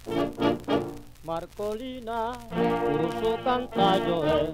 Marcolina, Uruzo canta yo.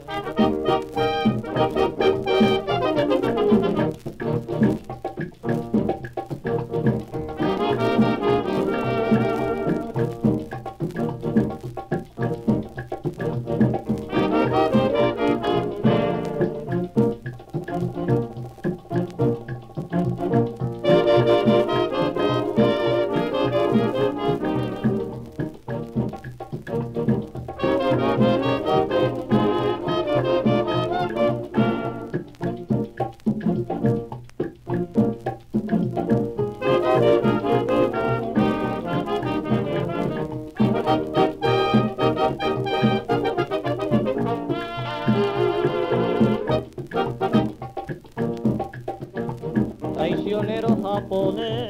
Traicionero japonés,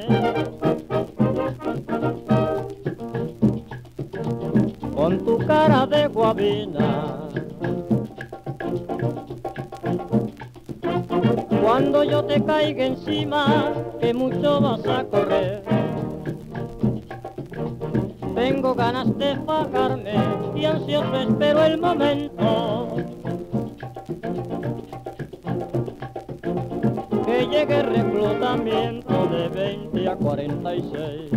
con tu cara de guabina, cuando yo te caiga encima, que mucho vas a correr. Tengo ganas de fajarme y ansioso espero el momento que llegue el reclutamiento de 20 a 46.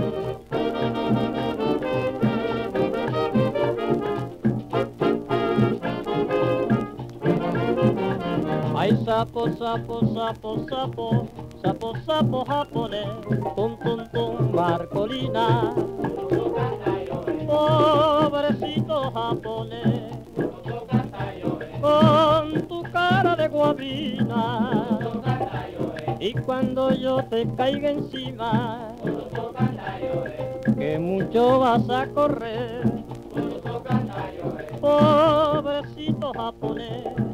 Ay, sapo, sapo, sapo, sapo, sapo, sapo japonés, tum, tum, tum, Marcolina. Pobrecito japonés, con tu cara de guabina, y cuando yo te caiga encima, que mucho vas a correr, pobrecito japonés.